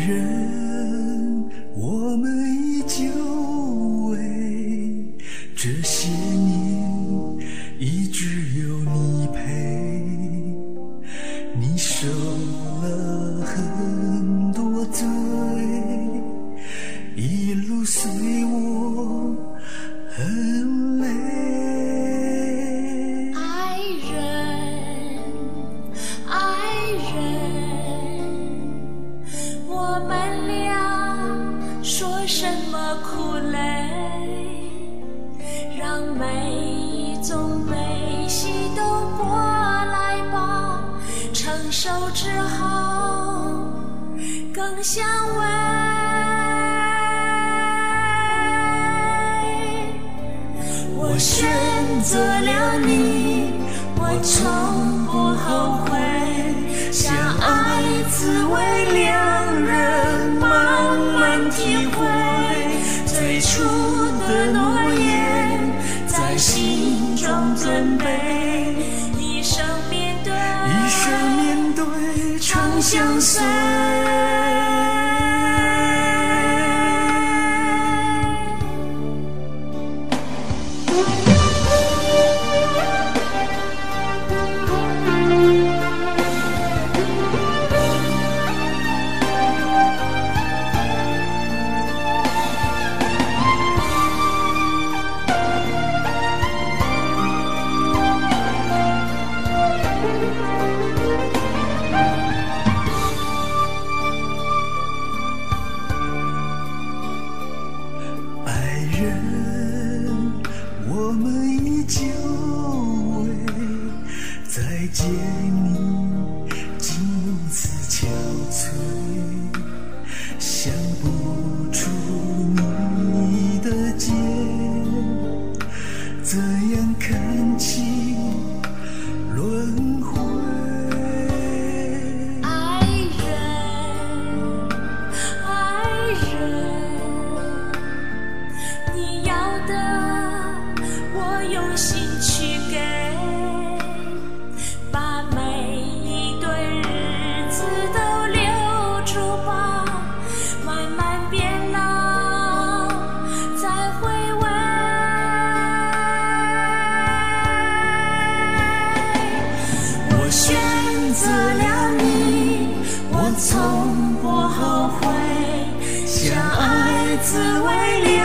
人，我们已久违，这些年已只有你陪，你受了很多罪，一路随我很累。 什么苦累，让每一种悲喜都过来吧，承受之后更相偎。我选择了你，我从不后悔，相爱只为两人慢慢体会，最初的诺言在心中准备，一生面对长相随。 我们已久违，再见你竟如此憔悴，想不出你的肩怎样看清轮回。 用心去给，把每一对日子都留住吧，慢慢变老，再回味。我选择了你，我从不后悔，相爱只为